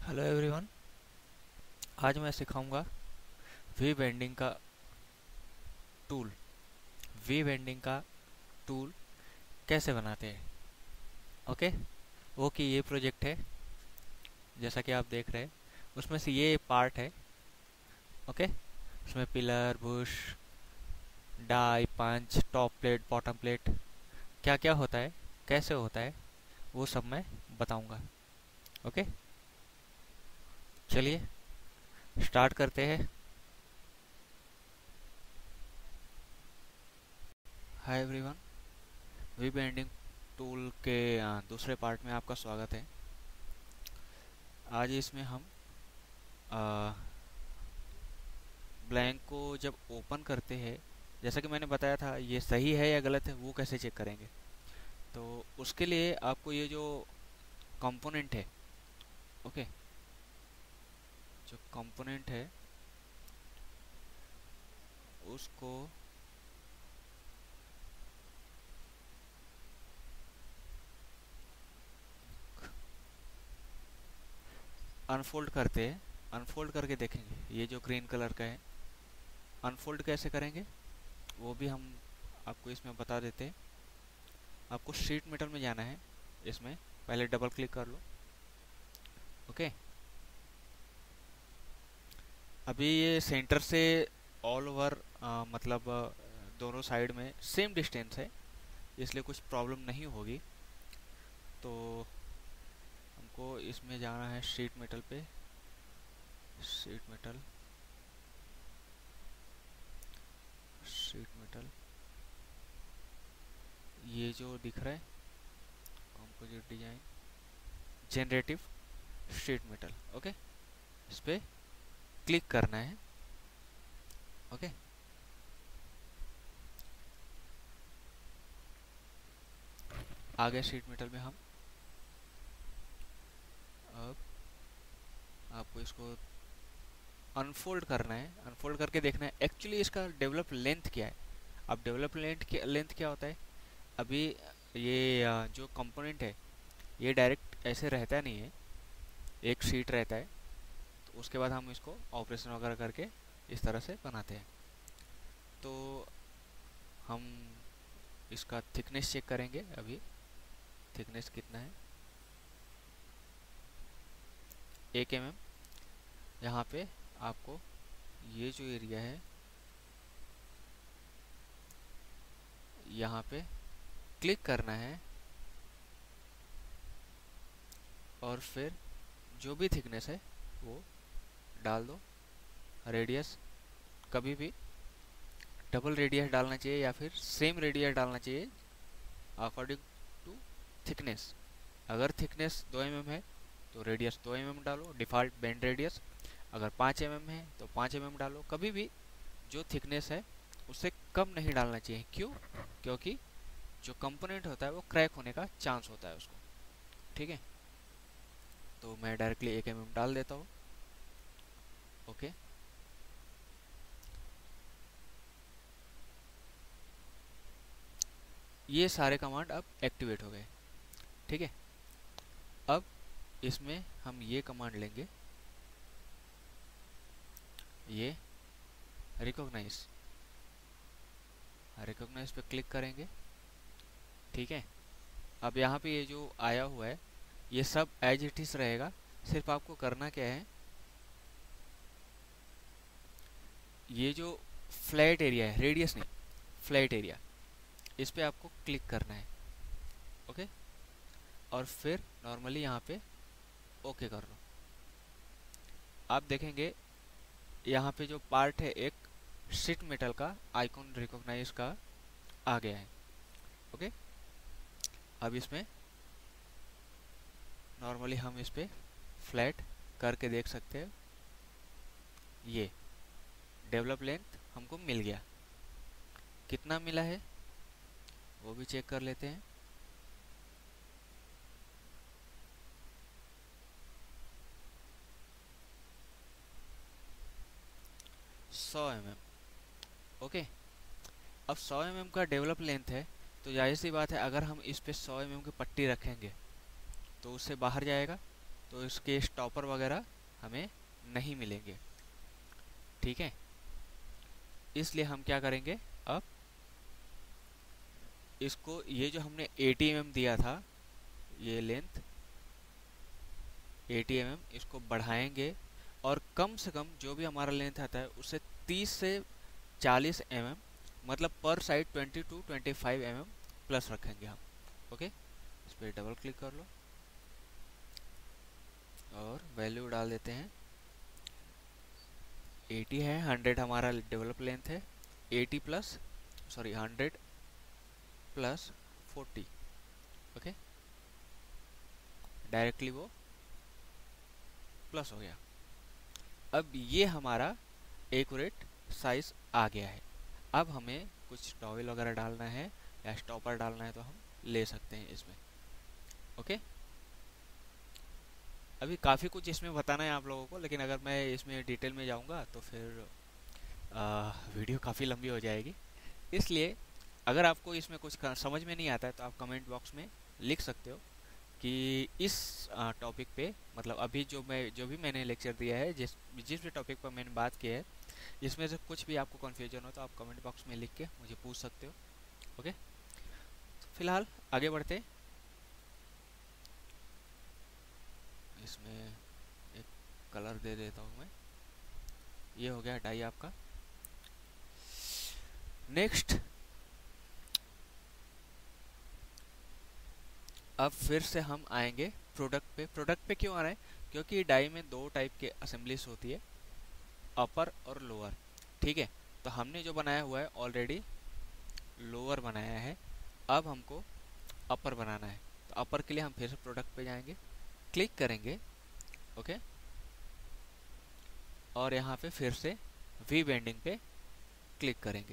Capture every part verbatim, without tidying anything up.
Hello everyone. आज मैं सिखाऊंगा वी बेंडिंग का टूल। वी बेंडिंग का टूल कैसे बनाते हैं। ओके, वो कि ये प्रोजेक्ट है जैसा कि आप देख रहे हैं, उसमें से ये पार्ट है। ओके, उसमें pillar, bush, die, punch, top plate, bottom plate, क्या क्या होता है, कैसे होता है, वो सब मैं बताऊंगा। ओके, चलिए स्टार्ट करते हैं। Hi everyone, we bending tool के अ, दूसरे पार्ट में आपका स्वागत है। आज इसमें हम ब्लैंक को जब ओपन करते हैं, जैसा कि मैंने बताया था, ये सही है या गलत है वो कैसे चेक करेंगे। तो उसके लिए आपको ये जो कंपोनेंट है, ओके, जो कंपोनेंट है उसको अनफोल्ड करते हैं। अनफोल्ड करके देखेंगे ये जो ग्रीन कलर का है, अनफोल्ड कैसे करेंगे वो भी हम आपको इसमें बता देते हैं। आपको शीट मेटल में जाना है। इसमें पहले डबल क्लिक कर लो। ओके, अभी ये सेंटर से ऑल ओवर मतलब अ, दोनों साइड में सेम डिस्टेंस है, इसलिए कुछ प्रॉब्लम नहीं होगी। तो हमको इसमें जाना है शीट मेटल पे। शीट मेटल, शीट मेटल, ये जो दिख रहा है composite design, generative sheet metal. Okay, इस पे क्लिक करना है। ओके, आगे शीट मेटल में हम अब आपको इसको अनफोल्ड करना है। अनफोल्ड करके देखना है एक्चुअली इसका डेवलप लेंथ क्या है। अब डेवलप लेंथ क्या लेंथ क्या होता है, अभी ये अ, जो कंपोनेंट है ये डायरेक्ट ऐसे रहता नहीं है, एक शीट रहता है। तो उसके बाद हम इसको ऑपरेशन वगैरह करके इस तरह से बनाते हैं। तो हम इसका थिकनेस चेक करेंगे। अभी थिकनेस कितना है, एक एम एम। यहाँ पे आपको ये जो एरिया है यहाँ पे क्लिक करना है और फिर जो भी थिकनेस है वो डाल दो। रेडियस कभी भी डबल रेडियस डालना चाहिए या फिर सेम रेडियस डालना चाहिए अकॉर्डिंग टू थिकनेस। अगर थिकनेस दो एम एम है तो रेडियस दो एम एम डालो, डिफ़ॉल्ट बेंड रेडियस। अगर पाँच एम एम है तो पाँच एम एम डालो। कभी भी जो थिकनेस है उससे कम नहीं डालना चाहिए। क्यों? क्योंकि जो कंपोनेंट होता है वो क्रैक होने का चांस होता है उसको। ठीक है, तो मैं डायरेक्टली एक एम एम डाल देता हूँ। ओके, ये सारे कमांड अब एक्टिवेट हो गए। ठीक है, अब इसमें हम ये कमांड लेंगे, ये रिकॉग्नाइज। रिकॉग्नाइज पे क्लिक करेंगे। ठीक है, अब यहाँ पे ये जो आया हुआ है ये सब एज इट इज रहेगा। सिर्फ आपको करना क्या है, ये जो फ्लैट एरिया है, रेडियस नहीं, फ्लैट एरिया, इस पे आपको क्लिक करना है। ओके, और फिर नॉर्मली यहाँ पे ओके कर लो। आप देखेंगे यहाँ पे जो पार्ट है एक शीट मेटल का आइकॉन रिकॉग्नाइज का आ गया है। ओके, अब इसमें नॉर्मली हम इस पे फ्लैट करके देख सकते हैं। ये डेवलप लेंथ हमको मिल गया। कितना मिला है वो भी चेक कर लेते हैं। सौ एम एम। ओके, अब सौ एम एम का डेवलप लेंथ है तो जाहिर सी बात है अगर हम इस पे सौ एम एम की पट्टी रखेंगे तो उससे बाहर जाएगा। तो इसके स्टॉपर वगैरह हमें नहीं मिलेंगे, ठीक है। इसलिए हम क्या करेंगे, अब इसको, ये जो हमने अस्सी एम एम दिया था, ये लेंथ अस्सी एम एम, इसको बढ़ाएंगे और कम से कम जो भी हमारा लेंथ आता है उससे तीस से चालीस एम एम, मतलब पर side twenty two twenty five M M plus रखेंगे हम। ओके, इस पर डबल क्लिक कर लो और वैल्यू डाल देते हैं। अस्सी है, हंड्रेड हमारा डेवलप लेंथ है, अस्सी plus sorry hundred plus forty. Okay, directly वो प्लस हो गया। अब ये हमारा एक्यूरेट साइज आ गया है। अब हमें कुछ टॉवल वगैरह डालना है या स्टॉपर डालना है तो हम ले सकते हैं इसमें। ओके, अभी काफ़ी कुछ इसमें बताना है आप लोगों को, लेकिन अगर मैं इसमें डिटेल में जाऊंगा तो फिर आ, वीडियो काफ़ी लंबी हो जाएगी। इसलिए अगर आपको इसमें कुछ समझ में नहीं आता है तो आप कमेंट बॉक्स में लिख सकते हो कि इस टॉपिक पे, मतलब अभी जो मैं जो भी मैंने लेक्चर दिया है, जिस जिस भी टॉपिक पर मैंने बात की है, इसमें से कुछ भी आपको कन्फ्यूजन हो तो आप कमेंट बॉक्स में लिख के मुझे पूछ सकते हो। ओके, तो फिलहाल आगे बढ़ते। इसमें एक कलर दे देता हूँ मैं। ये हो गया डाई आपका। नेक्स्ट, अब फिर से हम आएंगे प्रोडक्ट पे। प्रोडक्ट पे क्यों आ रहे हैं? क्योंकि डाई में दो टाइप के असेंबलीज होती है, अपर और लोअर, ठीक है। तो हमने जो बनाया हुआ है ऑलरेडी लोअर बनाया है, अब हमको अपर बनाना है। तो अपर के लिए हम फिर से प्रोडक्ट पे जाएंगे, क्लिक करेंगे, ओके, और यहाँ पे फिर से वी बेंडिंग पे क्लिक करेंगे,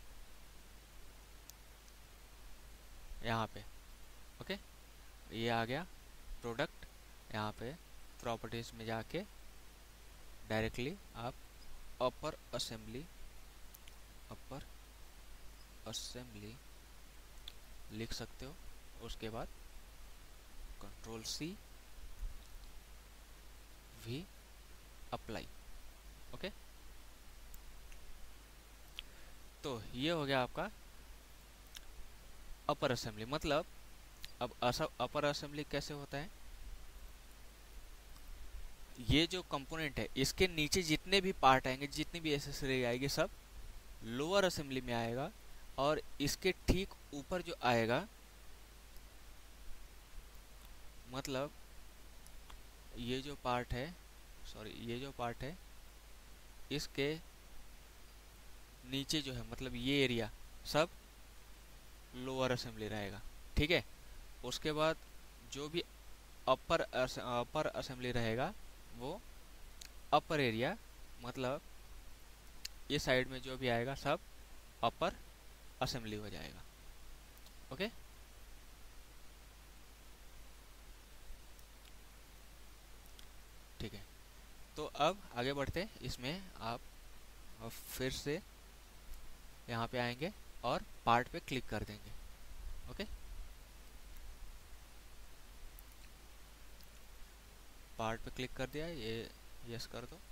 यहाँ पे। ओके, ये आ गया प्रोडक्ट। यहाँ पे प्रॉपर्टीज में जाके डायरेक्टली आप अपर असेंबली अपर असेंबली लिख सकते हो। उसके बाद control C, V, apply. Okay, तो ये हो गया आपका अपर असेंबली। मतलब अब अपर असेंबली कैसे होता है, ये जो कंपोनेंट है इसके नीचे जितने भी पार्ट आएंगे, जितनी भी एसेसरी आएगी, सब लोअर असेंबली में आएगा। और इसके ठीक ऊपर जो आएगा, मतलब ये जो पार्ट है, सॉरी ये जो पार्ट है, इसके नीचे जो है, मतलब ये एरिया सब लोअर असेंबली रहेगा, ठीक है। उसके बाद जो भी अपर अपर असेंबली रहेगा वो अपर एरिया, मतलब ये साइड में जो भी आएगा सब अपर असेंबली हो जाएगा। ओके, ठीक है। तो अब आगे बढ़ते, इसमें आप फिर से यहाँ पे आएंगे और पार्ट पे क्लिक कर देंगे। ओके, पार्ट पे क्लिक कर दिया, ये यस कर दो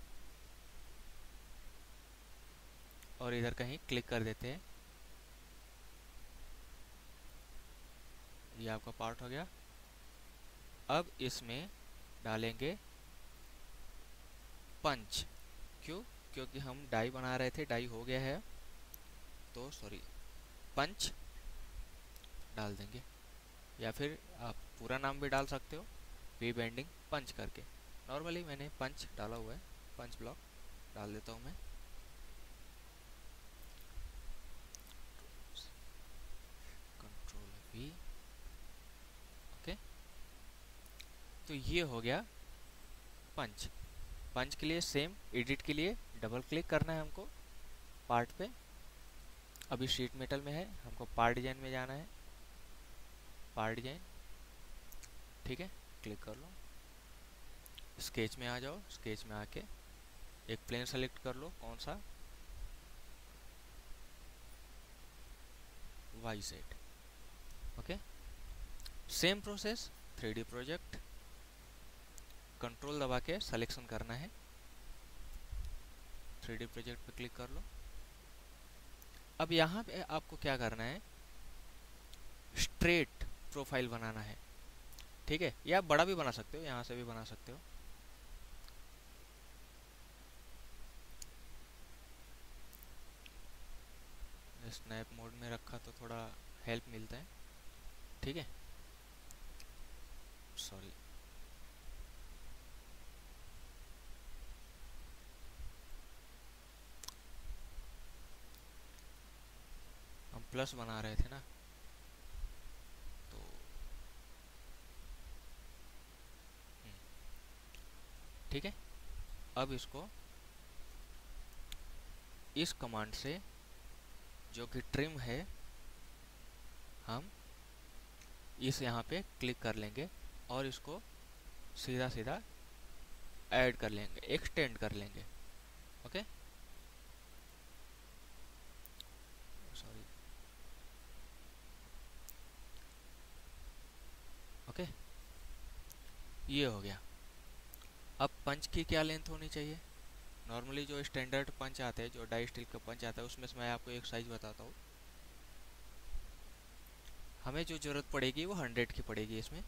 और इधर कहीं क्लिक कर देते हैं। ये आपका पार्ट हो गया। अब इसमें डालेंगे पंच। क्यों? क्योंकि हम डाई बना रहे थे, डाई हो गया है तो सॉरी पंच डाल देंगे, या फिर आप पूरा नाम भी डाल सकते हो, वी बेंडिंग पंच करके। नॉर्मली मैंने पंच डाला हुआ है, पंच ब्लॉक डाल देता हूँ मैं। कंट्रोल वी, ओके, तो ये हो गया पंच। पंच के लिए सेम, एडिट के लिए डबल क्लिक करना है हमको पार्ट पे। अभी शीट मेटल में है, हमको पार्ट डिजाइन में जाना है, पार्ट डिजाइन, ठीक है, क्लिक कर लो। स्केच में आ जाओ, स्केच में आके एक प्लेन सेलेक्ट कर लो, कौन सा, Y set. Okay, same process, three D project, control दबा के सिलेक्शन करना है, थ्री डी प्रोजेक्ट पे क्लिक कर लो। अब यहाँ पे आपको क्या करना है, स्ट्रेट प्रोफाइल बनाना है, ठीक है। या बड़ा भी बना सकते हो, यहाँ से भी बना सकते हो। स्नैप मोड में रखा तो थोड़ा हेल्प मिलता है, ठीक है। सॉरी, हम प्लस बना रहे थे ना, तो ठीक है। अब इसको इस कमांड से जो कि ट्रिम है, हम इस यहाँ पे क्लिक कर लेंगे और इसको सीधा सीधा ऐड कर लेंगे, एक्सटेंड कर लेंगे। ओके, सॉरी, ओके, ये हो गया। अब पंच की क्या लेंथ होनी चाहिए? नॉर्मली जो स्टैंडर्ड पंच आते हैं, जो डाई स्टील का पंच आता है, उसमें से मैं आपको एक साइज बताता हूँ। हमें जो ज़रूरत पड़ेगी वो हंड्रेड की पड़ेगी इसमें,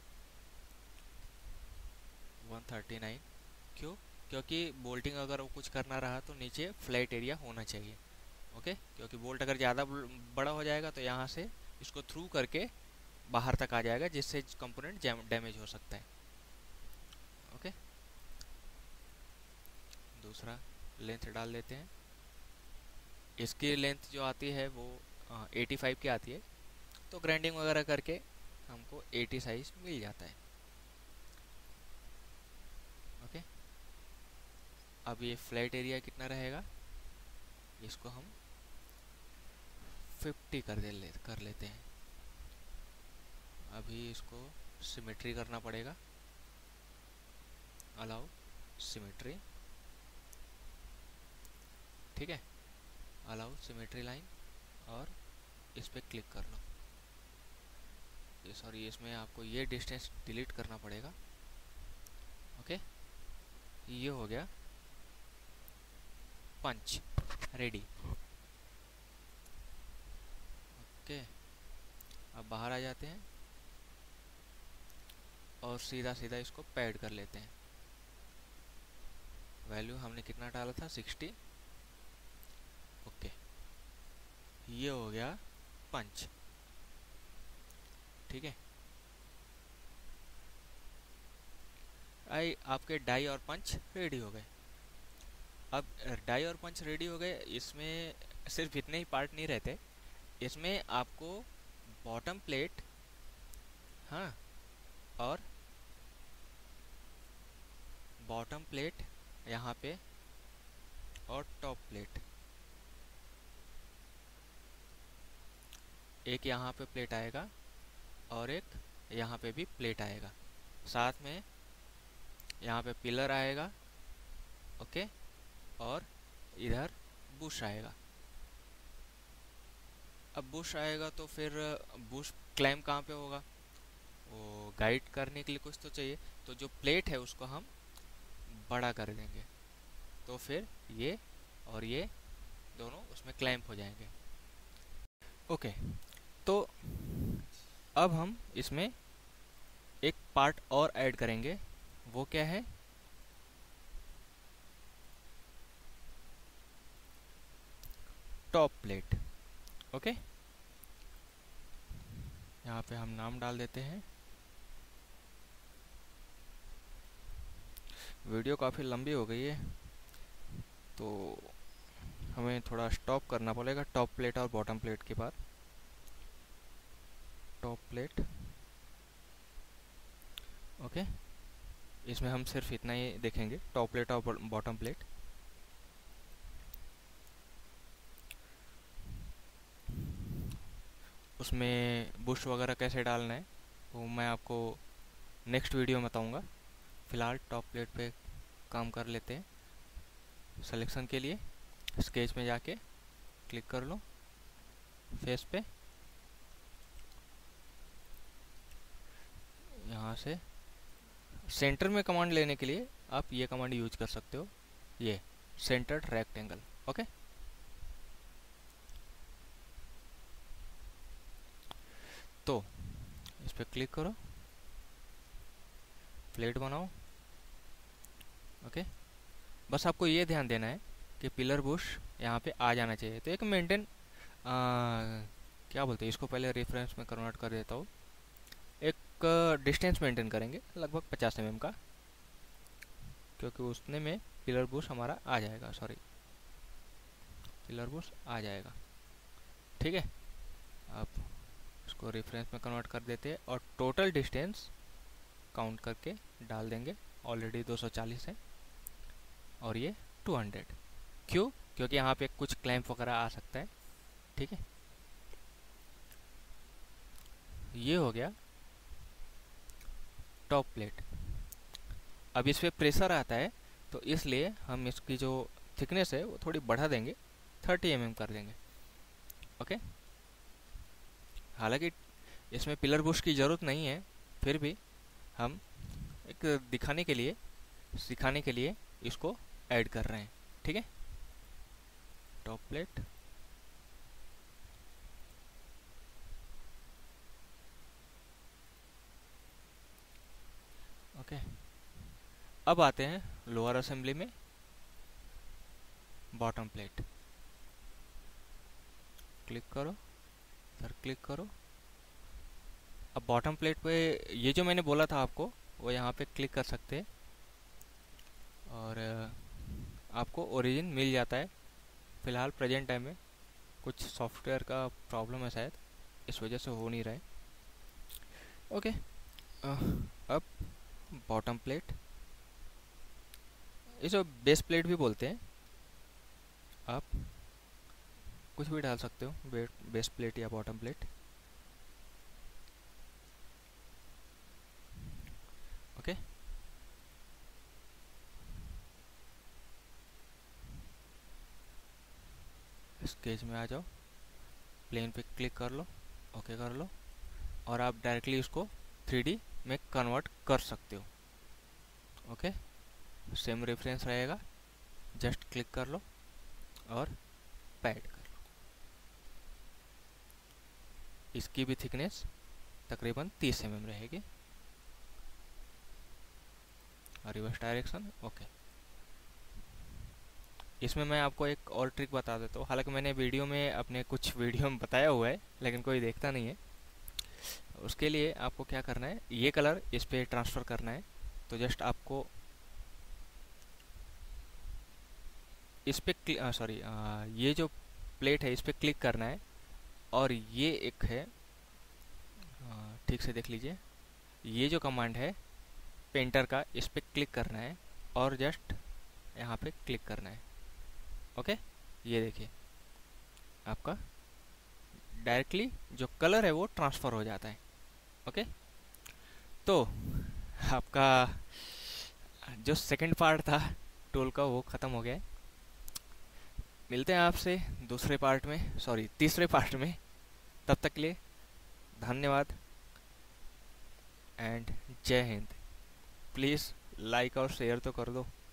वन थर्टी नाइन। क्यों? क्योंकि बोल्टिंग अगर वो कुछ करना रहा तो नीचे फ्लैट एरिया होना चाहिए। ओके, क्योंकि बोल्ट अगर ज़्यादा बड़ा हो जाएगा तो यहाँ से इसको थ्रू करके बाहर तक आ जाएगा, जिससे कंपोनेंट डैमेज हो सकता है। ओके, दूसरा लेंथ डाल देते हैं। इसकी लेंथ जो आती है वो एटी फाइव की आती है, तो ग्राइंडिंग वगैरह करके हमको एटी साइज मिल जाता है। ओके, अब ये फ्लैट एरिया कितना रहेगा, इसको हम फिफ्टी कर दे ले कर लेते हैं। अभी इसको सिमेट्री करना पड़ेगा, अलाउ सिमेट्री, ठीक है, अलाउ सिमेट्री लाइन, और इस पर क्लिक कर लो। ये सॉरी, इसमें आपको ये डिस्टेंस डिलीट करना पड़ेगा। ओके, ये हो गया पंच रेडी। ओके, अब बाहर आ जाते हैं और सीधा सीधा इसको पैड कर लेते हैं। वैल्यू हमने कितना डाला था, सिक्सटी। ओके, ये हो गया पंच, ठीक है। आई आपके डाई और पंच रेडी हो गए। अब डाई और पंच रेडी हो गए, इसमें सिर्फ इतने ही पार्ट नहीं रहते, इसमें आपको बॉटम प्लेट, हाँ, और बॉटम प्लेट यहाँ पे और टॉप प्लेट, एक यहाँ पे प्लेट आएगा और एक यहाँ पे भी प्लेट आएगा, साथ में यहाँ पे पिलर आएगा। ओके, और इधर बुश आएगा। अब बुश आएगा तो फिर बुश क्लाइम कहाँ पे होगा, वो गाइड करने के लिए कुछ तो चाहिए, तो जो प्लेट है उसको हम बड़ा कर देंगे, तो फिर ये और ये दोनों उसमें क्लैंप हो जाएंगे। ओके, तो अब हम इसमें एक पार्ट और ऐड करेंगे, वो क्या है, टॉप प्लेट। ओके, यहाँ पे हम नाम डाल देते हैं। वीडियो काफ़ी लंबी हो गई है तो हमें थोड़ा स्टॉप करना पड़ेगा टॉप प्लेट और बॉटम प्लेट के बाद। टॉप प्लेट, ओके, इसमें हम सिर्फ इतना ही देखेंगे, टॉप प्लेट और बॉटम प्लेट। उसमें बुश वगैरह कैसे डालना है वो मैं आपको नेक्स्ट वीडियो में बताऊंगा। फ़िलहाल टॉप प्लेट पे काम कर लेते हैं। सिलेक्शन के लिए स्केच में जाके क्लिक कर लो, फेस पे, यहाँ से सेंटर में कमांड लेने के लिए आप ये कमांड यूज कर सकते हो, ये सेंटर्ड रेक्टेंगल। ओके, तो इस पर क्लिक करो, प्लेट बनाओ। ओके, बस आपको ये ध्यान देना है कि पिलर बुश यहाँ पे आ जाना चाहिए। तो एक मेंटेन क्या बोलते हैं इसको, पहले रेफरेंस में कन्वर्ट कर देता हूँ। एक डिस्टेंस मेंटेन करेंगे लगभग पचास एम एम का, क्योंकि उसने में पिलर बुश हमारा आ जाएगा, सॉरी पिलर बुश आ जाएगा। ठीक है, आप इसको रेफरेंस में कन्वर्ट कर देते हैं और टोटल डिस्टेंस काउंट करके डाल देंगे। ऑलरेडी दो सौ चालीस है और ये दो सौ। क्यों? क्योंकि यहाँ पे कुछ क्लैंप वगैरह आ सकता है। ठीक है, ये हो गया टॉप प्लेट। अब इस पर प्रेशर आता है तो इसलिए हम इसकी जो थिकनेस है वो थोड़ी बढ़ा देंगे, तीस एम एम कर देंगे। ओके, हालांकि इसमें पिलर बुश की ज़रूरत नहीं है, फिर भी हम एक दिखाने के लिए, सिखाने के लिए इसको ऐड कर रहे हैं। ठीक है, टॉप प्लेट, ओके। अब आते हैं लोअर असेंबली में, बॉटम प्लेट। क्लिक करो, फिर क्लिक करो। अब बॉटम प्लेट पे ये जो मैंने बोला था आपको, वो यहाँ पे क्लिक कर सकते हैं और आपको ओरिजिन मिल जाता है। फ़िलहाल प्रेजेंट टाइम में कुछ सॉफ्टवेयर का प्रॉब्लम है शायद, इस वजह से हो नहीं रहा है। ओके, अब बॉटम प्लेट, इसे बेस प्लेट भी बोलते हैं, आप कुछ भी डाल सकते हो, बेस प्लेट या बॉटम प्लेट। ओके, स्केच में आ जाओ, प्लेन पे क्लिक कर लो, ओके कर लो और आप डायरेक्टली उसको थ्री डी में कन्वर्ट कर सकते हो। ओके, सेम रेफरेंस रहेगा, जस्ट क्लिक कर लो और पैड कर लो। इसकी भी थिकनेस तकरीबन तीस एम एम रहेगी और रिवर्स डायरेक्शन। ओके, इसमें मैं आपको एक और ट्रिक बता देता हूँ, हालांकि मैंने वीडियो में अपने कुछ वीडियो में बताया हुआ है लेकिन कोई देखता नहीं है। उसके लिए आपको क्या करना है, ये कलर इस पे ट्रांसफ़र करना है। तो जस्ट आपको इस पे सॉरी ये जो प्लेट है इस पे क्लिक करना है और ये एक है, ठीक से देख लीजिए, ये जो कमांड है पेंटर का, इस पे क्लिक करना है और जस्ट यहाँ पे क्लिक करना है। ओके, ये देखिए आपका डायरेक्टली जो कलर है वो ट्रांसफ़र हो जाता है। ओके, तो आपका जो सेकंड पार्ट था टूल का वो ख़त्म हो गया है। मिलते हैं आपसे दूसरे पार्ट में, सॉरी तीसरे पार्ट में। तब तक के लिए धन्यवाद एंड जय हिंद। प्लीज़ लाइक और शेयर तो कर दो।